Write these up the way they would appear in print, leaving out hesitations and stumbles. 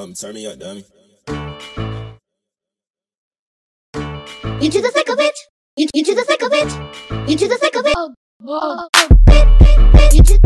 Turn me up, dummy. You to the thick of it. You to the thick of it. You to the thick of it. You to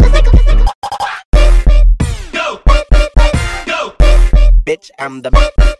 Bitch, I'm the